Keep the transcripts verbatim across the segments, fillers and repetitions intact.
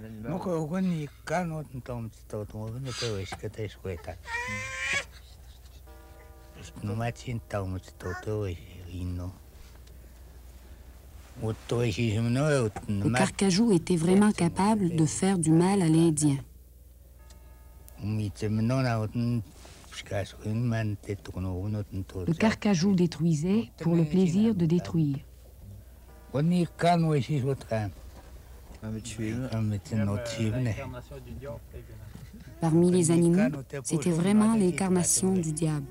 Moko ogoni kano tom to to no to es que te escueta. No machin tom to to ino. Le Carcajou était vraiment capable de faire du mal à l'Indien. Le Carcajou détruisait pour le plaisir de détruire. Parmi les animaux, c'était vraiment l'incarnation du diable.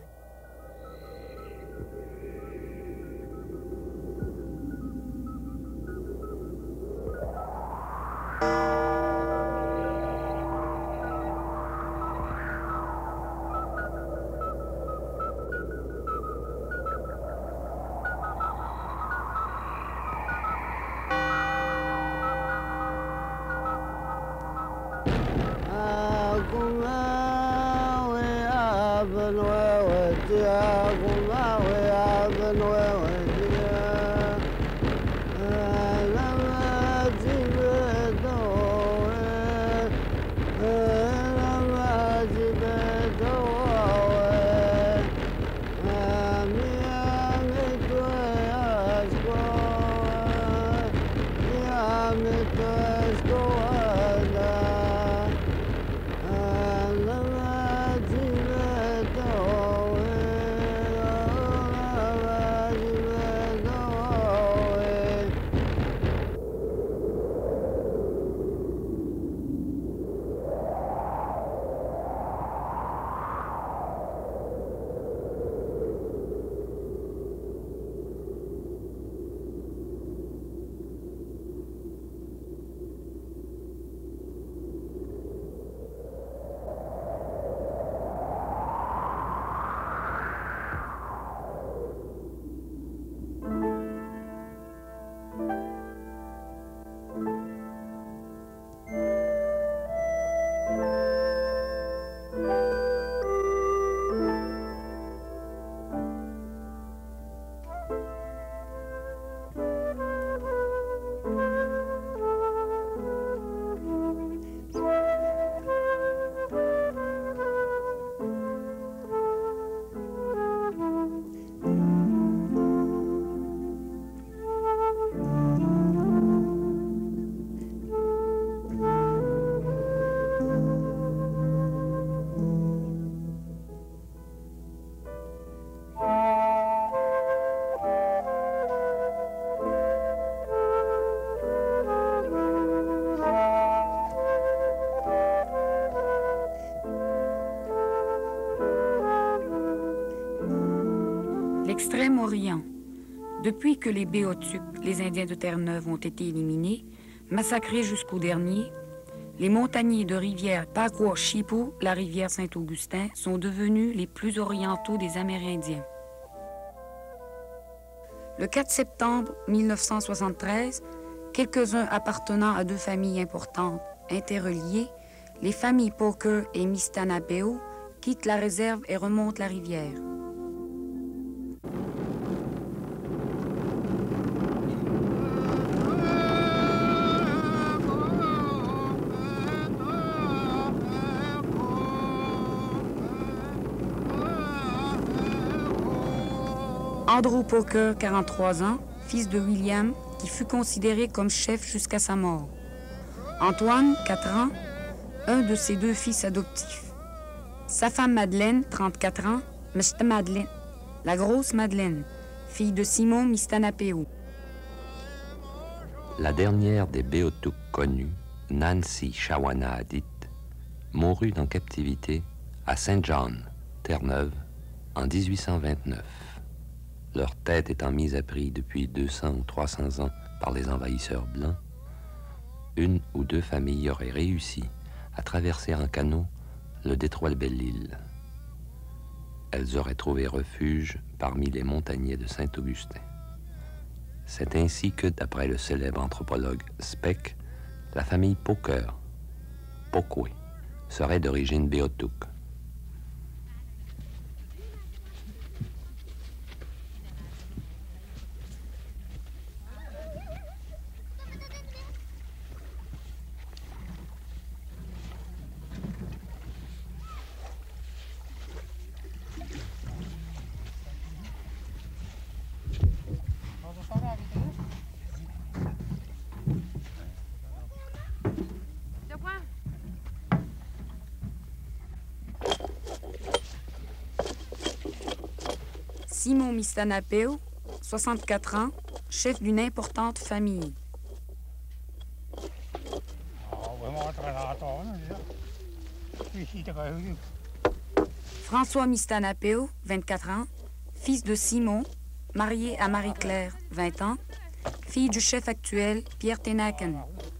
L'extrême-Orient. Depuis que les Béotucs, les Indiens de Terre-Neuve, ont été éliminés, massacrés jusqu'au dernier, les montagners de rivière Paquachipu, la rivière Saint-Augustin, sont devenus les plus orientaux des Amérindiens. Le quatre septembre mille neuf cent soixante-treize, quelques-uns appartenant à deux familles importantes, interreliées, les familles Poker et Mistanapeo, quittent la réserve et remontent la rivière. Andrew Poker, quarante-trois ans, fils de William, qui fut considéré comme chef jusqu'à sa mort. Antoine, quatre ans, un de ses deux fils adoptifs. Sa femme Madeleine, trente-quatre ans, Mr. Madeleine, la grosse Madeleine, fille de Simon Mistanapeo. La dernière des Béotucs connus, Nancy Shawanna-Adit, mourut en captivité à Saint John, Terre-Neuve, en dix-huit cent vingt-neuf. Leur tête étant mise à prix depuis deux cents ou trois cents ans par les envahisseurs blancs, une ou deux familles auraient réussi à traverser en canot le détroit de Belle-Île. Elles auraient trouvé refuge parmi les montagnais de Saint-Augustin. C'est ainsi que, d'après le célèbre anthropologue Speck, la famille Poker, Pokwe, serait d'origine Béotuc. Simon Mistanapeo, soixante-quatre ans, chef d'une importante famille. François Mistanapeo, vingt-quatre ans, fils de Simon, marié à Marie-Claire, vingt ans, fille du chef actuel, Pierre Tenaken.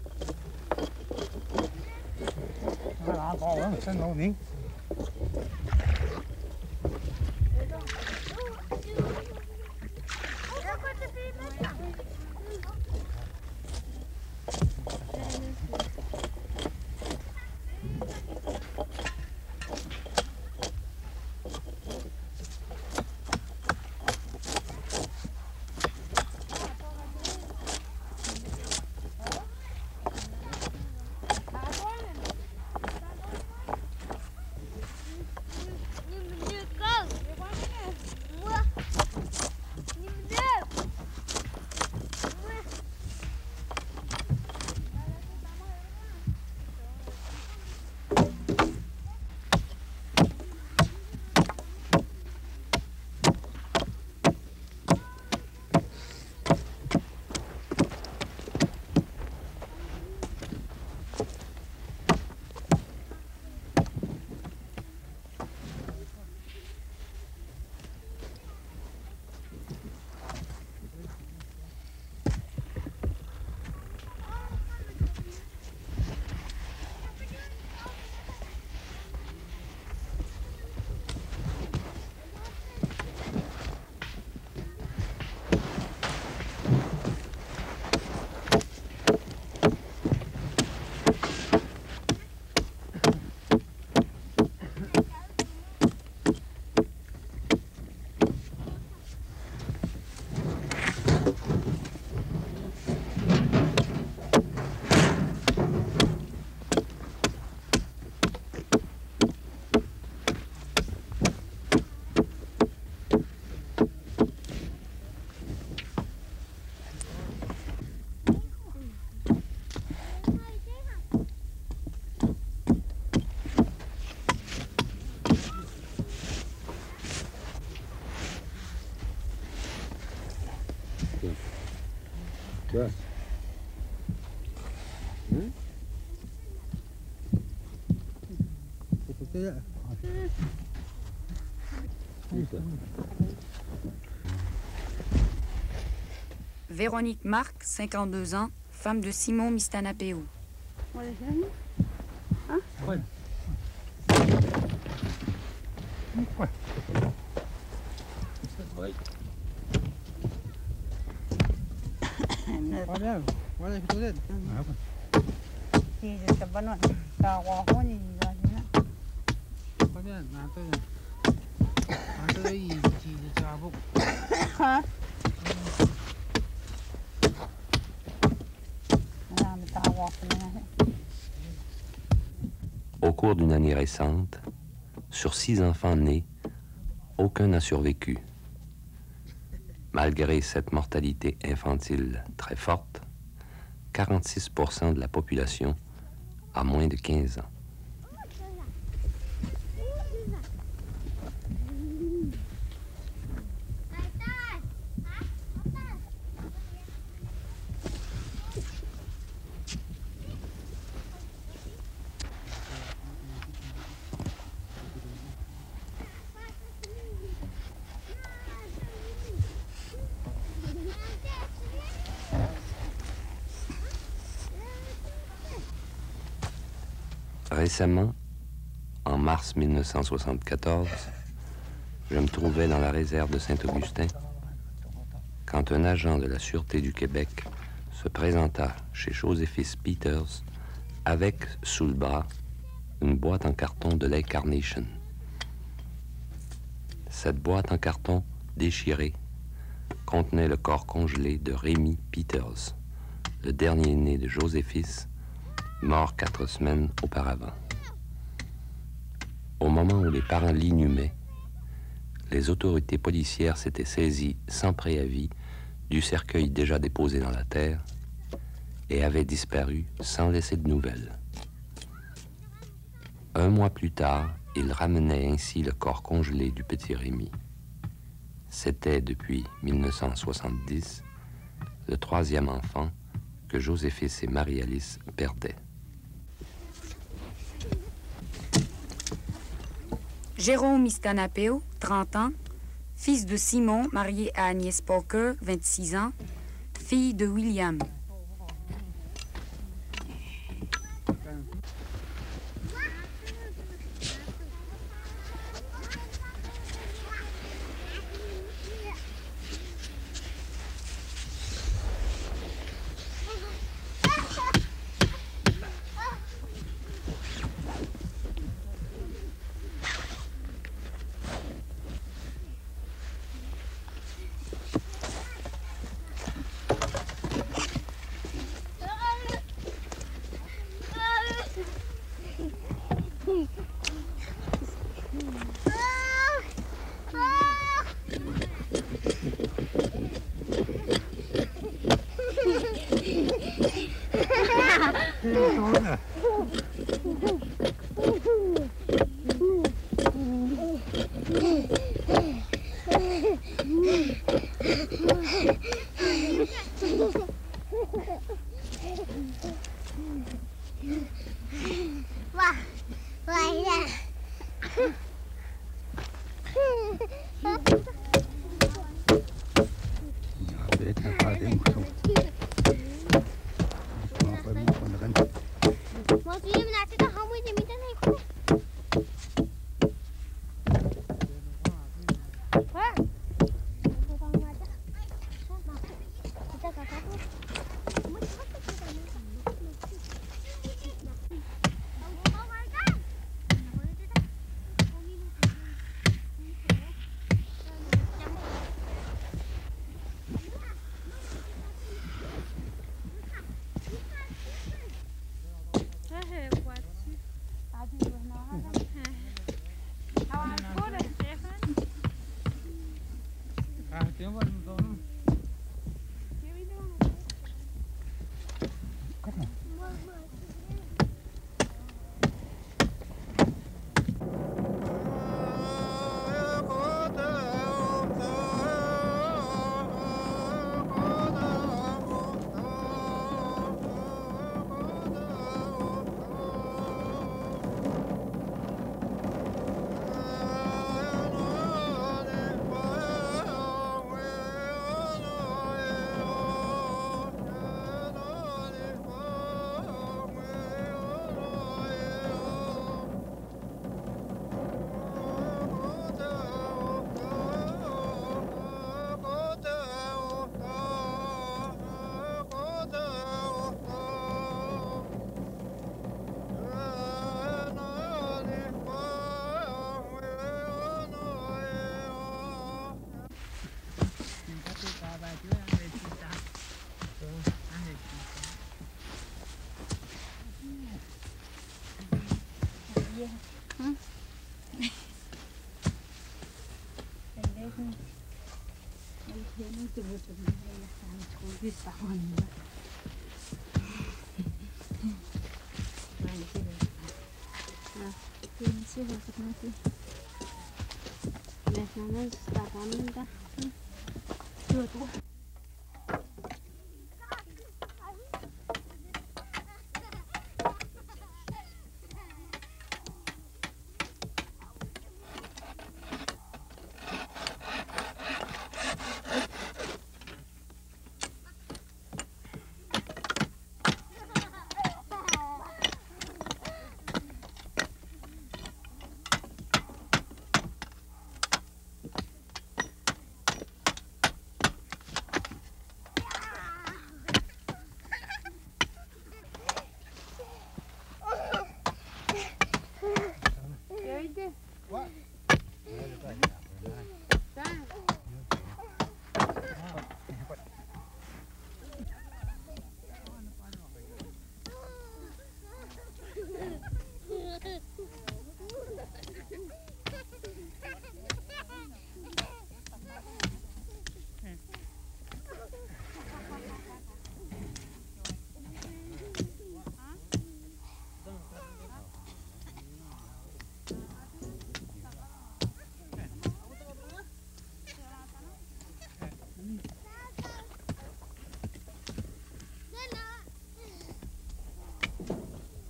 Ouais. Hmm? C'était là. Véronique Marc, cinquante-deux ans, femme de Simon Mistanapeo. Hein? Ouais. Ouais. Ouais. Olha, olha que tudo. Thì tập văn luận cả quá khó gì rồi nhá. Olha, nada. Nada aí, de chavo. Hả? Làm tao quá này. Au cours d'une année récente, sur six enfants nés, aucun n'a survécu. Malgré cette mortalité infantile très forte, quarante-six pour cent de la population a moins de quinze ans. Récemment, en mars mille neuf cent soixante-quatorze, je me trouvais dans la réserve de Saint-Augustin quand un agent de la Sûreté du Québec se présenta chez Joséphis Peters avec, sous le bras, une boîte en carton de Lake Carnation. Cette boîte en carton déchirée contenait le corps congelé de Rémi Peters, le dernier né de Joséphis, mort quatre semaines auparavant. Au moment où les parents l'inhumaient, les autorités policières s'étaient saisies sans préavis du cercueil déjà déposé dans la terre et avaient disparu sans laisser de nouvelles. Un mois plus tard, ils ramenaient ainsi le corps congelé du petit Rémi. C'était, depuis mille neuf cent soixante-dix, le troisième enfant que José-Fils et Marie-Alice perdaient. Jérôme Iscanapeo, trente ans, fils de Simon, marié à Agnès Parker, vingt-six ans, fille de William.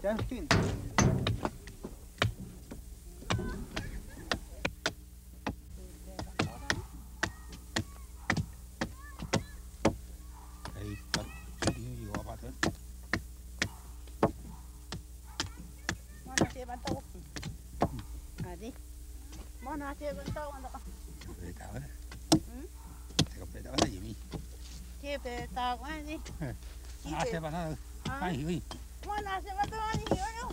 Justin. Đây, bắt đi gì qua bắt hết. Mana saya bantu? Adi. Mana saya bantu anda? Để tao đấy. Hmm? Thì gặp để tao là gì mi? Saya bertahu kan ni. À, xe bạn ơi. Ai hiểu gì? Mana saya bantu ni hiu.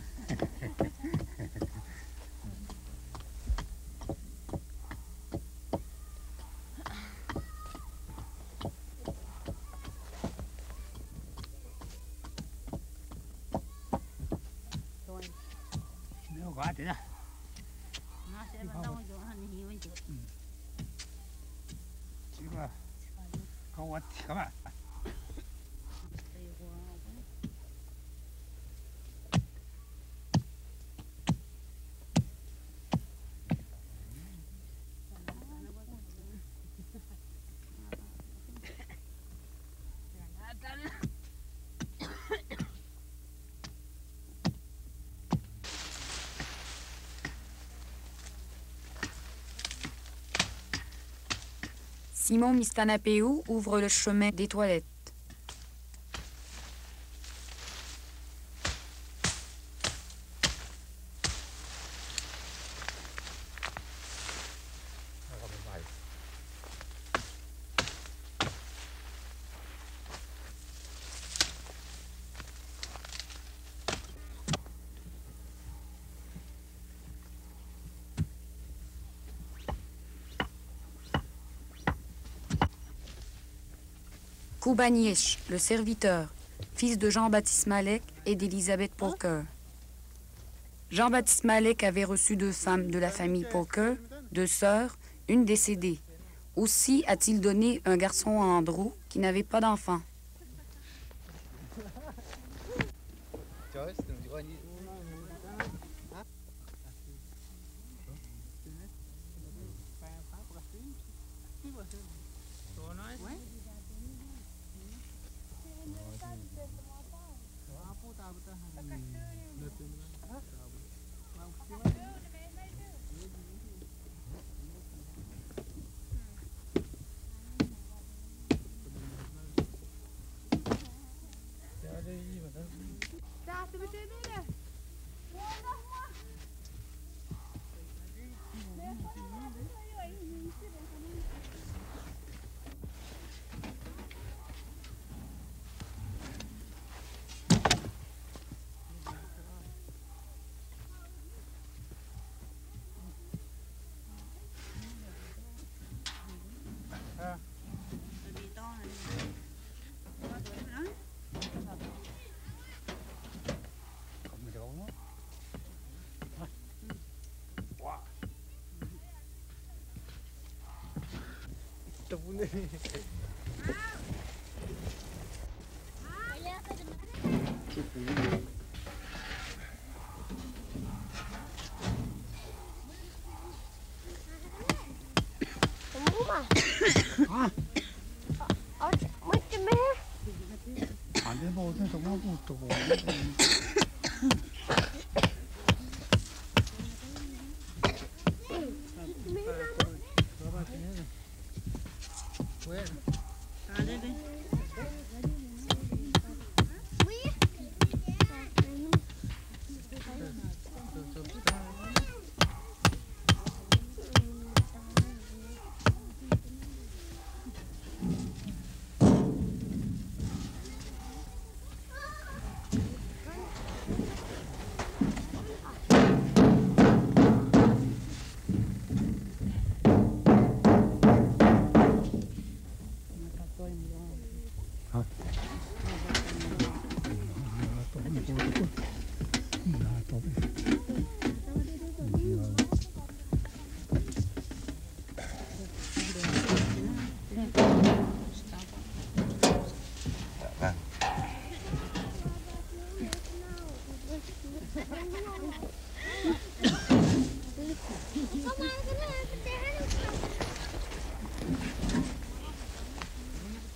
Nếu quá thế à? Mana saya bantu ni hiu ni. Chứ mà không ăn thì các bạn. Simon Mistanapeu ouvre le chemin des toilettes. Koubaniech, le serviteur, fils de Jean-Baptiste Malek et d'Elisabeth Polker. Jean-Baptiste Malek avait reçu deux femmes de la famille Polker, deux sœurs, une décédée. Aussi a-t-il donné un garçon à Andrew qui n'avait pas d'enfant.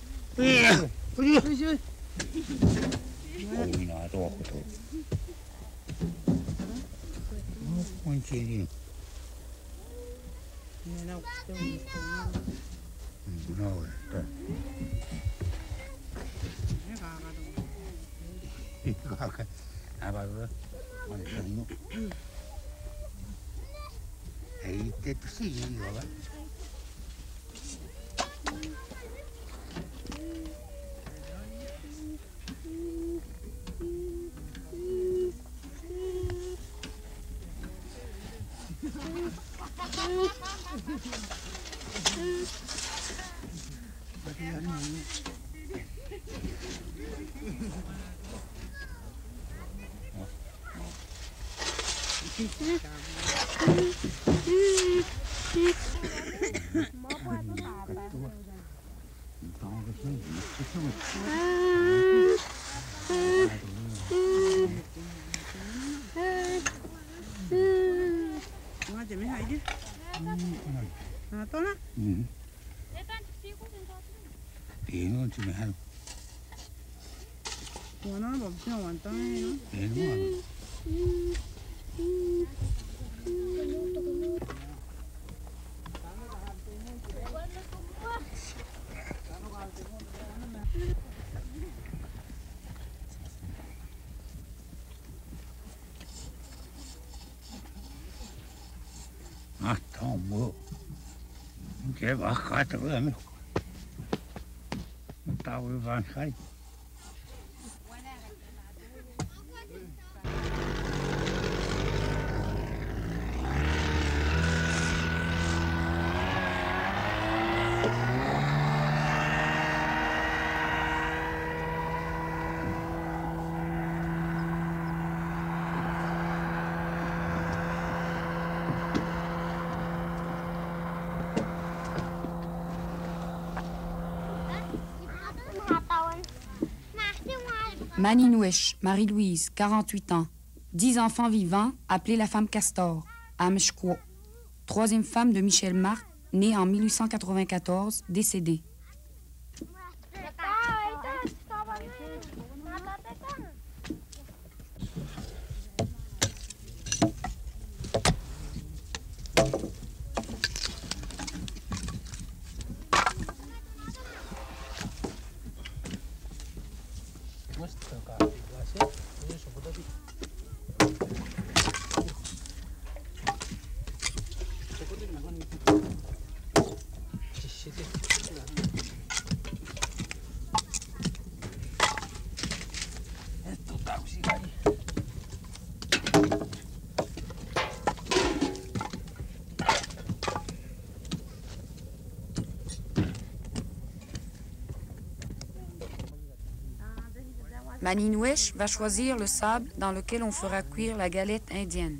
Ôi nó to của tôi. chini. Nena ukute umukona. No, está. Kaka. Abadwa. Ano? Ahí te sí, ¿verdad? Nga jeme hai đi. À to lắm. Ừ. Tiếng chỉ mấy hàng. Của nó bọc cho hoàn toàn nó. Tiếng mà. Ah, tombo. Que bacata, meu. Não tá o Ivan Kai. Maninouesh, Marie-Louise, quarante-huit ans. dix enfants vivants, appelée la femme Castor, à Meshkwo. Troisième femme de Michel Marc, née en mille huit cent quatre-vingt-quatorze, décédée. Maninouesh va choisir le sable dans lequel on fera cuire la galette indienne.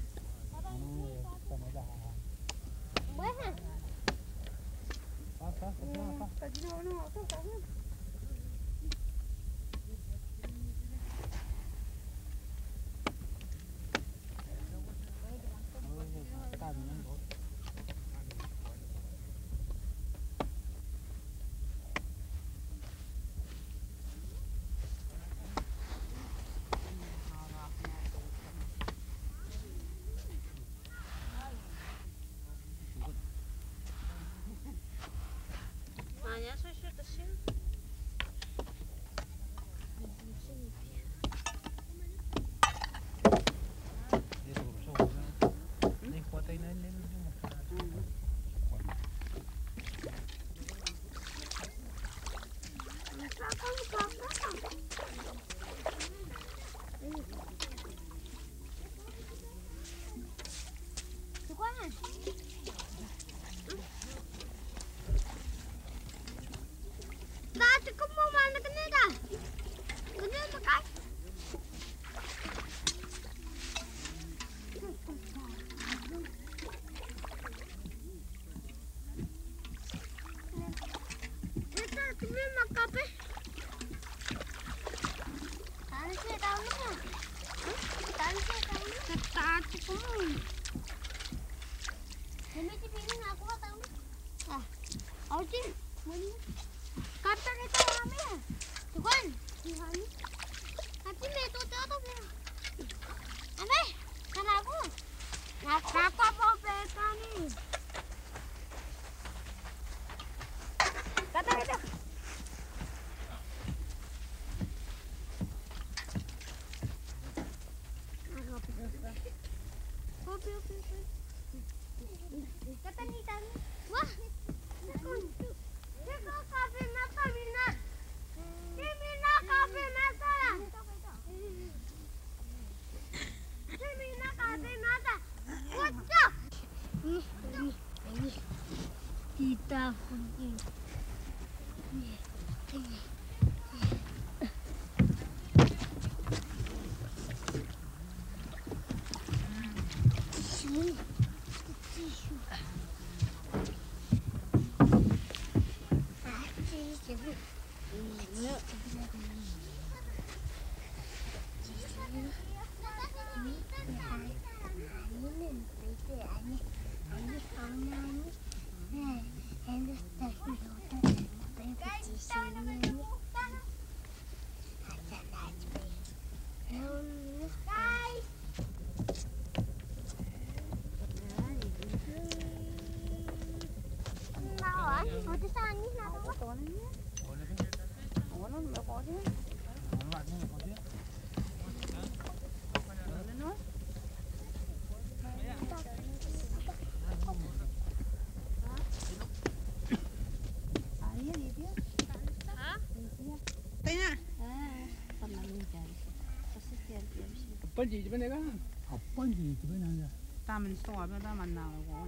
Apa gì bên đây đó? Apa gì bên này nè? Ta mình soi bên ta mình nào rồi.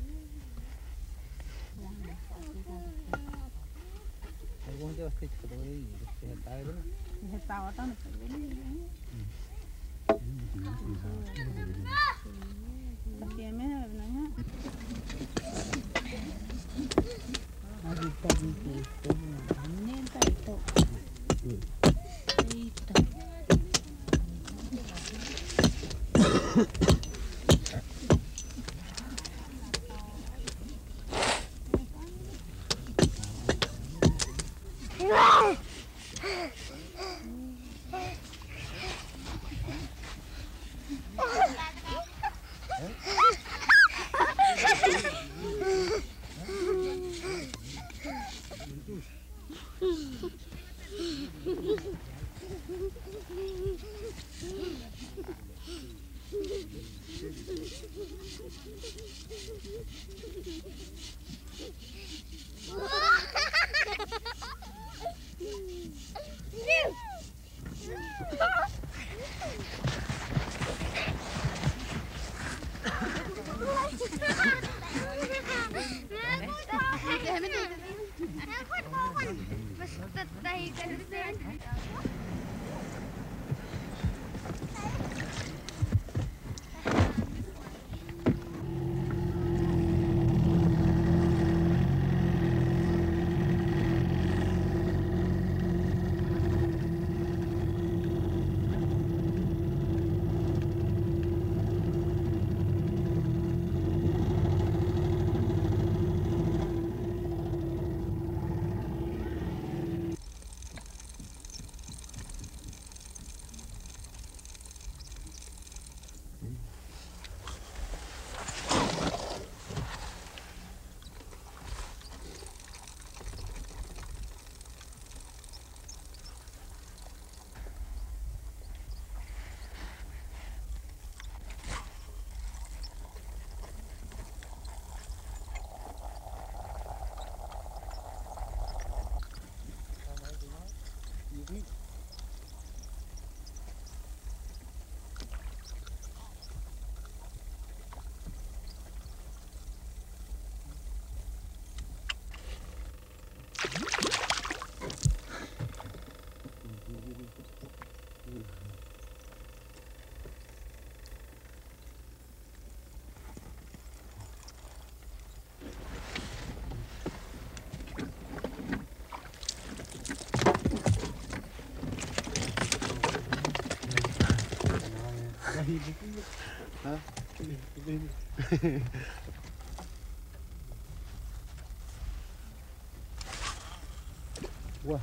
Algum dia vai ter aí, vai estar aí, né? Tao tao nó Pakai mana benarnya? Ada tadi tu, ini tak itu. Itu. Hah? Wah.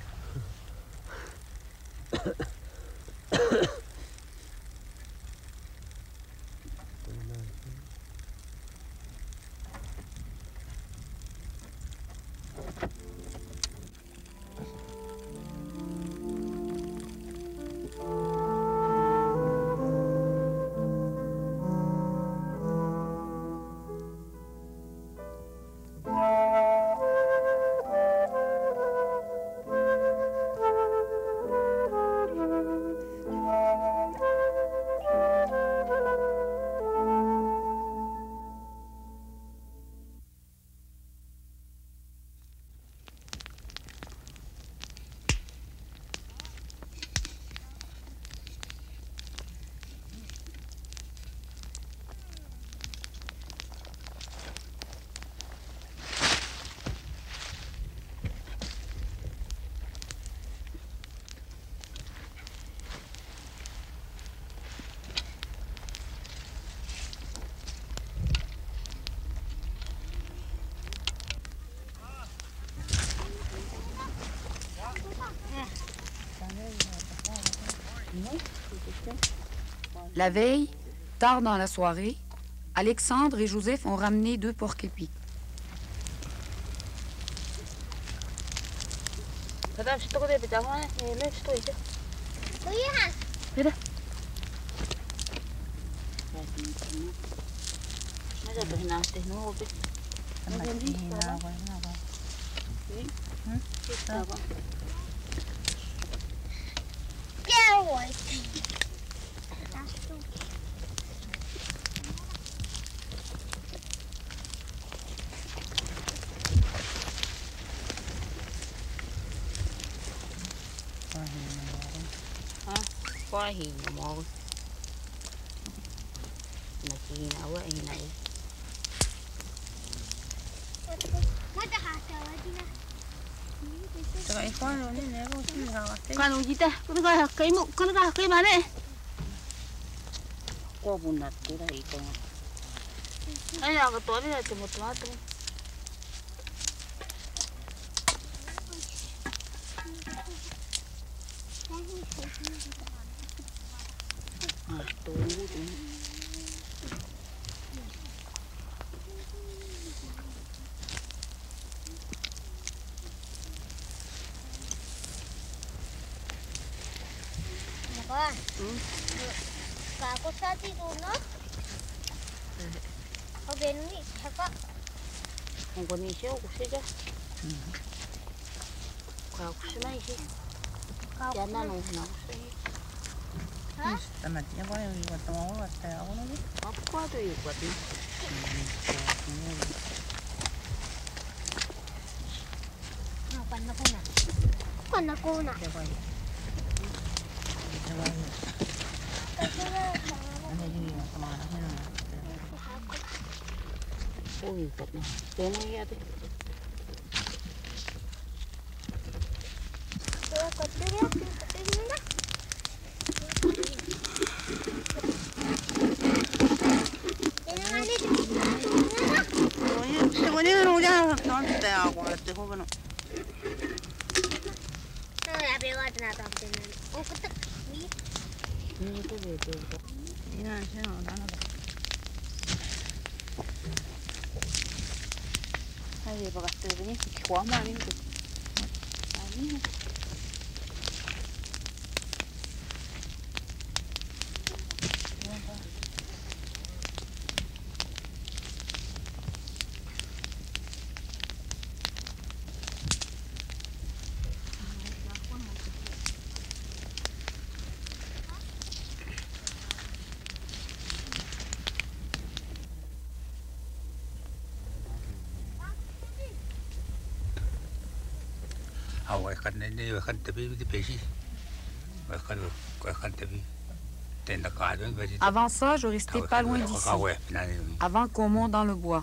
La veille, tard dans la soirée, Alexandre et Joseph ont ramené deux porc-épics. Có hiền mồ mà chị nào quá hiền này cái con rồi nè con xin gạo con gì ta con coi cái mũ con coi cái mà này có bún nát cái này con ấy là cái tối này thì một toát thôi Ba, kako sad idu no? Obe ni chaka. Ngo ni sio kusija. Kwa kusima ishi. Jana no na. Ha? Tama tia kwa yo wa tama wa ta ya ono ni. Apa tu yo kwa ti. No, pan ako na. Pan ako na. Ôi thật này, tiếng nó nghe thế. Сегодня ружа там стоял, вот ты хобно. Ну я бегала на там ты. О, так. Не то ведь. Не надо, не надо. Ay, para gastar de niños que jugamos a niños. A niños. Avant ça, je restais pas loin d'ici, avant qu'on monte dans le bois.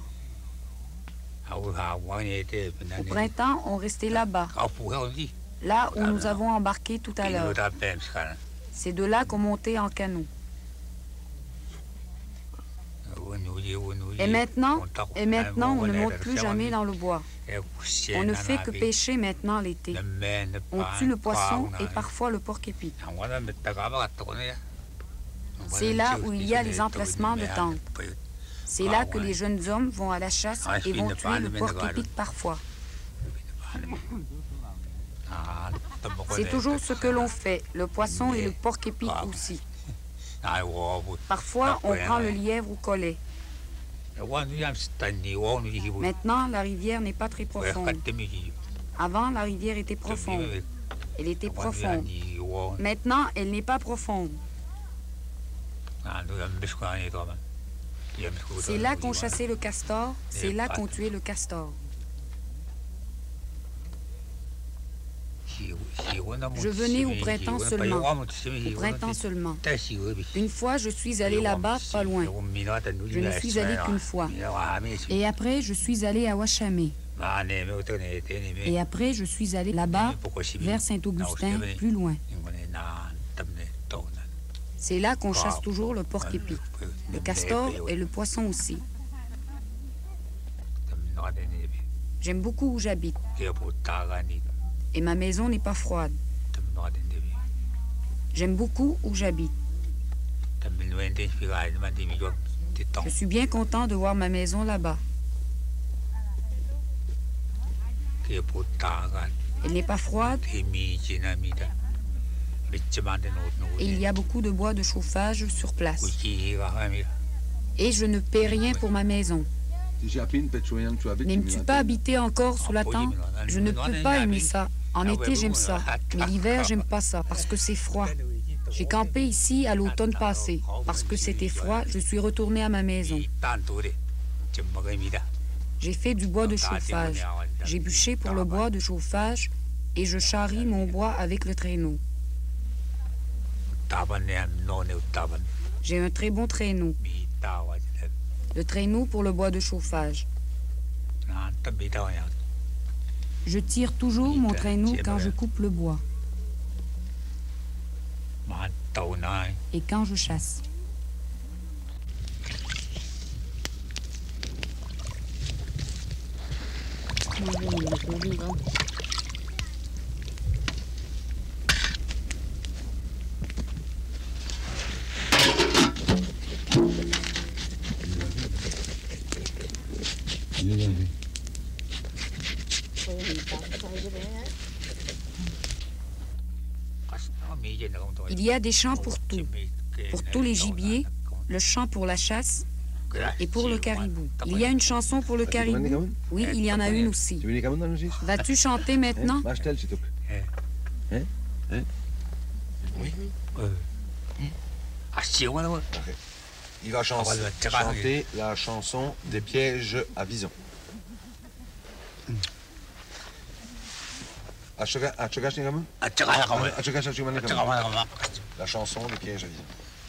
Au printemps, on restait là-bas, là où nous avons embarqué tout à l'heure. C'est de là qu'on montait en canot. Et maintenant, et maintenant, on ne monte plus jamais dans le bois. On ne fait que pêcher maintenant l'été. On tue le poisson et parfois le porc-épic. C'est là où il y a les emplacements de tentes. C'est là que les jeunes hommes vont à la chasse et vont tuer le porc-épic parfois. C'est toujours ce que l'on fait, le poisson et le porc-épic aussi. Parfois, on prend le lièvre au collet. Maintenant, la rivière n'est pas très profonde. Avant, la rivière était profonde. Elle était profonde. Maintenant, elle n'est pas profonde. C'est là qu'on chassait le castor, c'est là qu'on tuait le castor. Je venais au printemps seulement, au printemps seulement. Une fois, je suis allé là-bas, pas loin. Je ne suis allé qu'une fois. Et après, je suis allé à Ouachamé. Et après, je suis allé là-bas, vers Saint-Augustin, plus loin. C'est là qu'on chasse toujours le porc-épic, le castor et le poisson aussi. J'aime beaucoup où j'habite. Et ma maison n'est pas froide. J'aime beaucoup où j'habite. Je suis bien content de voir ma maison là-bas. Elle n'est pas froide et il y a beaucoup de bois de chauffage sur place. Et je ne paie rien pour ma maison. N'aimes-tu pas habiter encore sous la tente? Je ne peux pas aimer ça. En été, j'aime ça. Mais l'hiver, j'aime pas ça parce que c'est froid. J'ai campé ici à l'automne passé. Parce que c'était froid, je suis retourné à ma maison. J'ai fait du bois de chauffage. J'ai bûché pour le bois de chauffage et je charrie mon bois avec le traîneau. J'ai un très bon traîneau. Le traîneau pour le bois de chauffage. Je tire toujours mon traîneau quand je coupe le bois. Et quand je chasse. Il y a des champs pour tout, pour tous les gibiers, le champ pour la chasse et pour le caribou. Il y a une chanson pour le caribou? Oui, il y en a une aussi. Vas-tu chanter maintenant? Il va chanter, chanter la chanson des pièges à bison. La chanson des pièges à bison.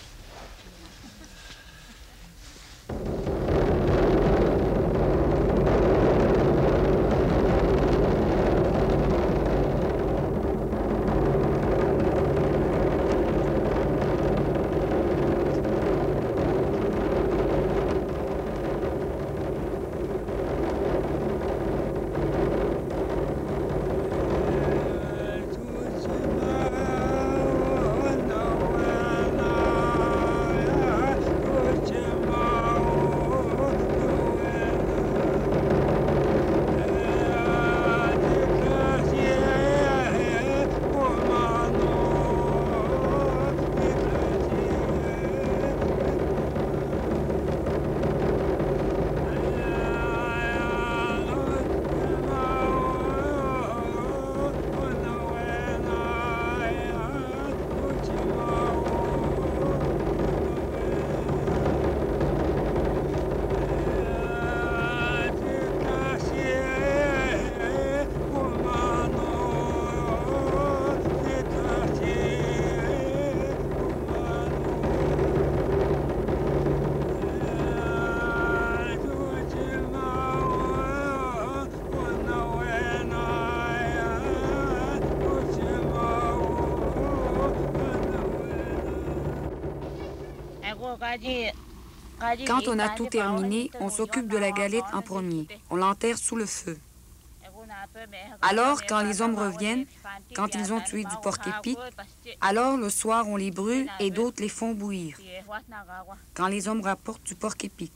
Quand on a tout terminé, on s'occupe de la galette en premier. On l'enterre sous le feu. Alors, quand les hommes reviennent, quand ils ont tué du porc-épic, alors le soir, on les brûle et d'autres les font bouillir. Quand les hommes rapportent du porc-épic.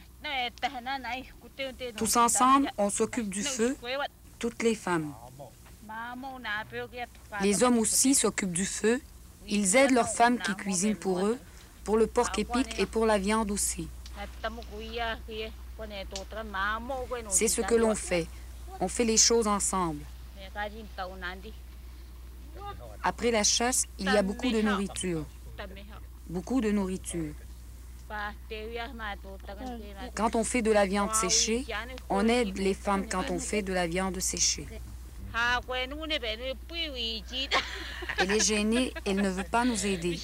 Tous ensemble, on s'occupe du feu, toutes les femmes. Les hommes aussi s'occupent du feu. Ils aident leurs femmes qui cuisinent pour eux, pour le porc-épic et pour la viande aussi. C'est ce que l'on fait. On fait les choses ensemble. Après la chasse, il y a beaucoup de nourriture. Beaucoup de nourriture. Quand on fait de la viande séchée, on aide les femmes quand on fait de la viande séchée. Elle est gênée, elle ne veut pas nous aider.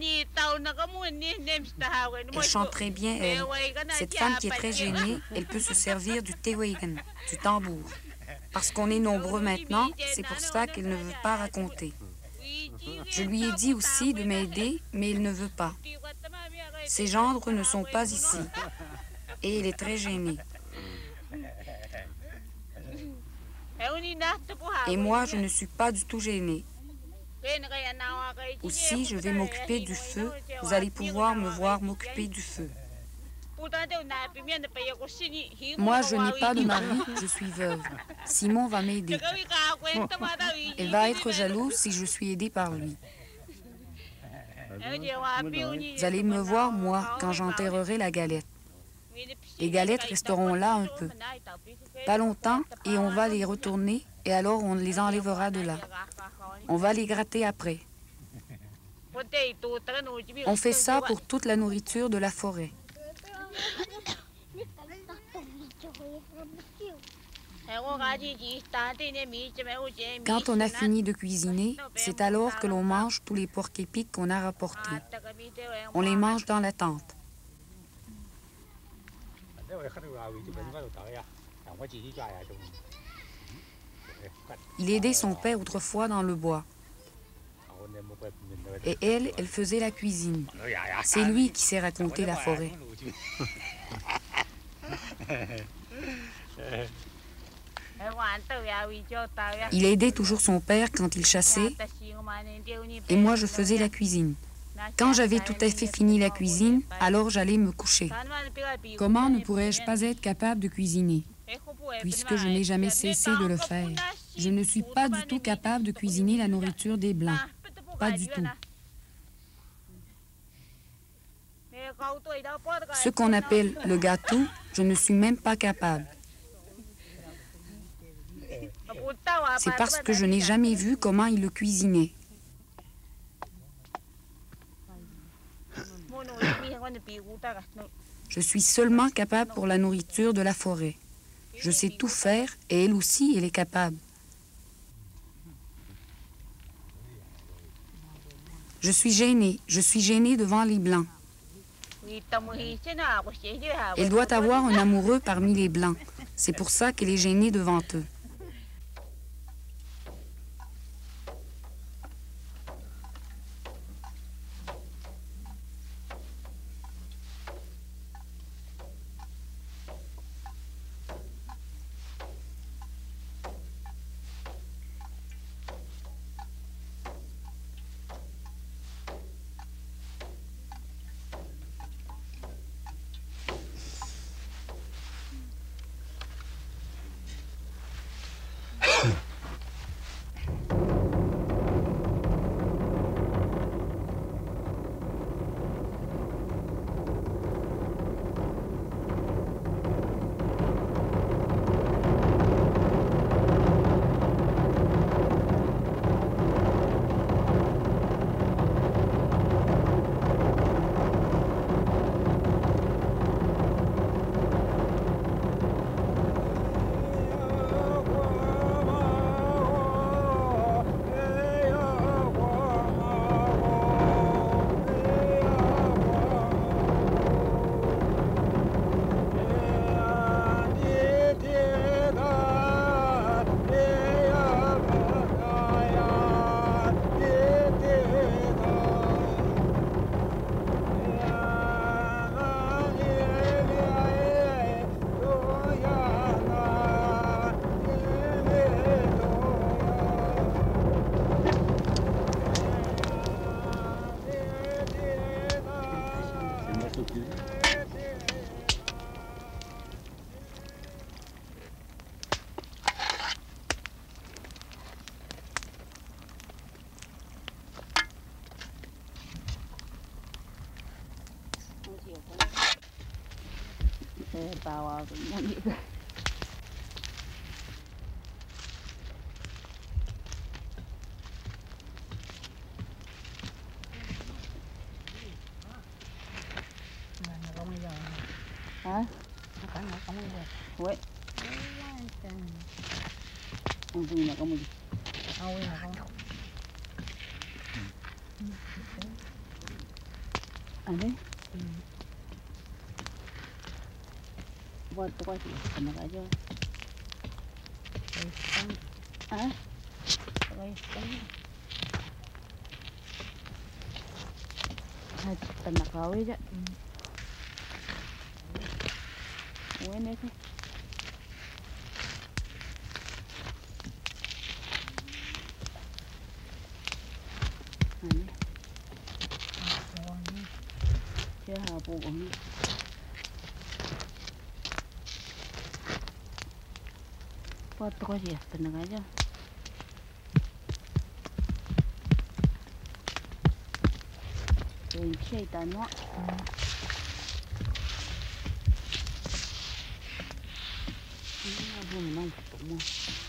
Elle chante très bien, elle. Cette femme qui est très gênée, elle peut se servir du tewagan, du tambour. Parce qu'on est nombreux maintenant, c'est pour ça qu'elle ne veut pas raconter. Je lui ai dit aussi de m'aider, mais il ne veut pas. Ses gendres ne sont pas ici. Et il est très gêné. Et moi, je ne suis pas du tout gênée. Aussi, je vais m'occuper du feu. Vous allez pouvoir me voir m'occuper du feu. Moi, je n'ai pas de mari, je suis veuve. Simon va m'aider. Elle va être jalouse si je suis aidée par lui. Vous allez me voir, moi, quand j'enterrerai la galette. Les galettes resteront là un peu. Pas longtemps, et on va les retourner, et alors on les enlèvera de là. On va les gratter après. On fait ça pour toute la nourriture de la forêt. Quand on a fini de cuisiner, c'est alors que l'on mange tous les porcs-épics qu'on a rapportés. On les mange dans la tente. Il aidait son père autrefois dans le bois. Et elle, elle faisait la cuisine. C'est lui qui sait raconter la forêt. Il aidait toujours son père quand il chassait, et moi je faisais la cuisine. Quand j'avais tout à fait fini la cuisine, alors j'allais me coucher. Comment ne pourrais-je pas être capable de cuisiner, puisque je n'ai jamais cessé de le faire? Je ne suis pas du tout capable de cuisiner la nourriture des Blancs. Pas du tout. Ce qu'on appelle le gâteau, je ne suis même pas capable. C'est parce que je n'ai jamais vu comment il le cuisinait. Je suis seulement capable pour la nourriture de la forêt. Je sais tout faire et elle aussi, elle est capable. Je suis gênée, je suis gênée devant les Blancs. Elle doit avoir un amoureux parmi les Blancs. C'est pour ça qu'elle est gênée devant eux. Hả? Có nó có mình được. Ui. Ông gì mà có mình. Ôi là không. À đấy. Buat tu kasi sama aja. Ah? Hai tanah kau aja. Bueno, ese. Cuatro días tengo yo. Bên chơi ta nó. Vừa mình nông tụng mà.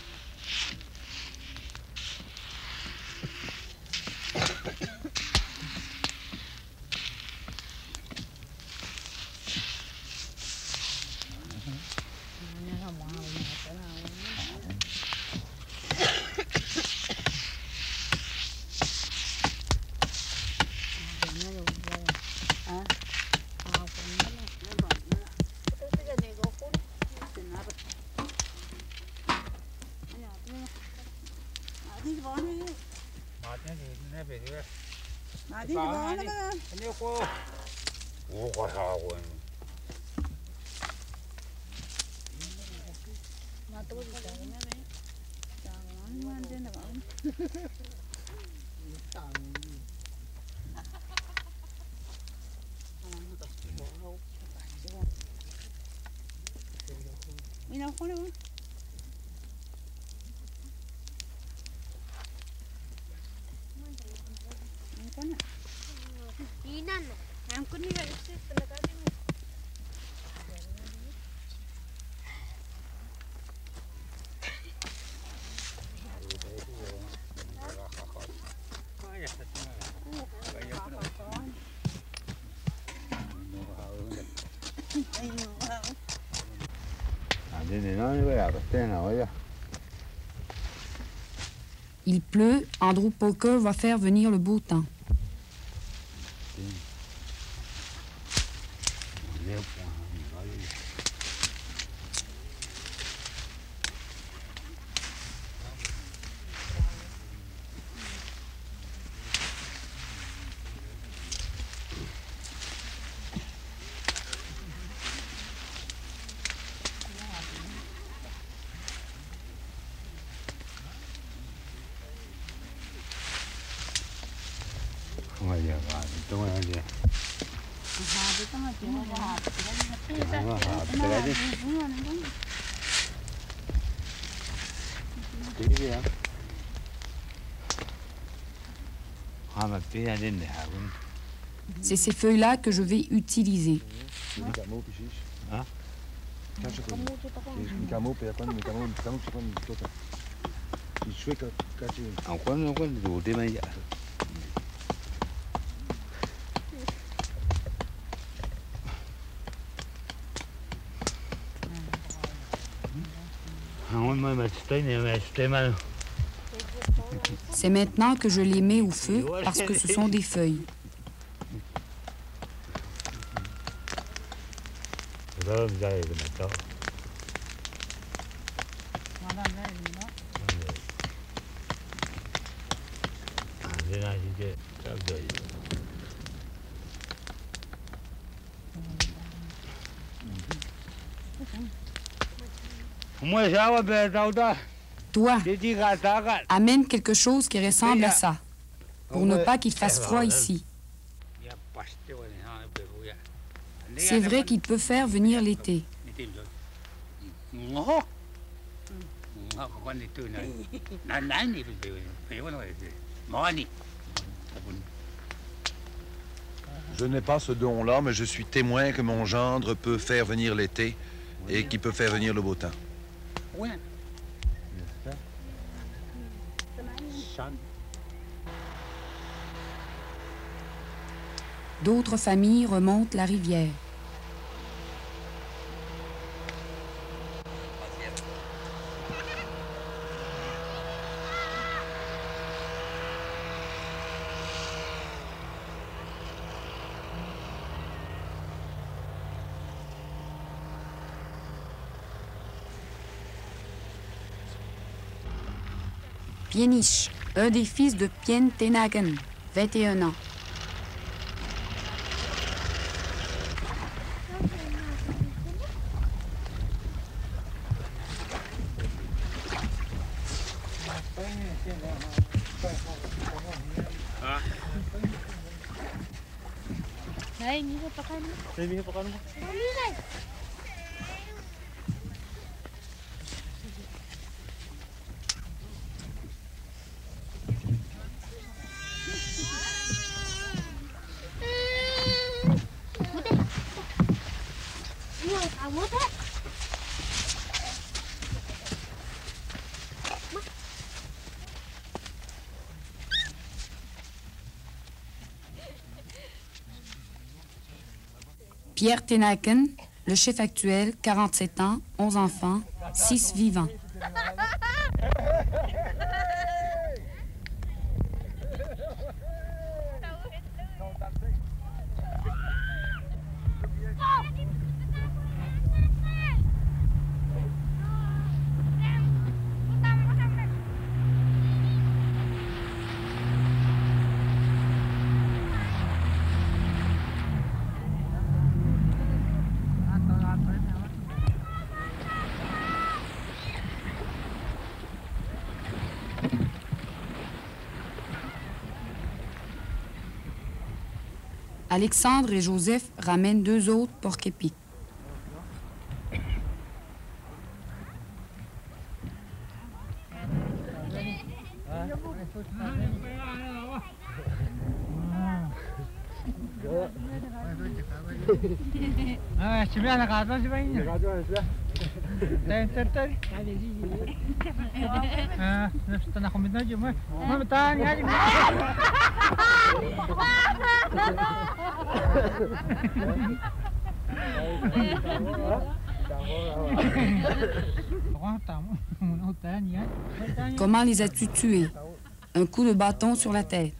Đi vào đi. Anh yêu cô. Ủa coi sao rồi. Mà tôi đi chợ nó đấy. Chợ nó ăn trên nào không? Mình đâu có đâu. Inano. Ang kunin na ito talaga din. Il pleut, Andrew Poker va faire venir le beau temps. C'est ces feuilles-là que je vais utiliser. C'est maintenant que je les mets au feu parce que ce sont des feuilles. Toi, amène quelque chose qui ressemble à ça, pour ne pas qu'il fasse froid ici. C'est vrai qu'il peut faire venir l'été. Je n'ai pas ce don-là, mais je suis témoin que mon gendre peut faire venir l'été et qu'il peut faire venir le beau temps. D'autres familles remontent la rivière. Pieniche, un des fils de Pien Tenagen, vingt et un ans. Đây, nghĩ ra pakai mo. Đây mình có con không? Dali na. Pierre Tenaken, le chef actuel, quarante-sept ans, onze enfants, six vivants. Alexandre et Joseph ramènent deux autres porc-épics. Ah, si bien nakato si bien. Nakato siya. Ten ten ten. Ah, nasta na komit na jud mo. Mamatan ya. Comment les as-tu tués? Un coup de bâton sur la tête.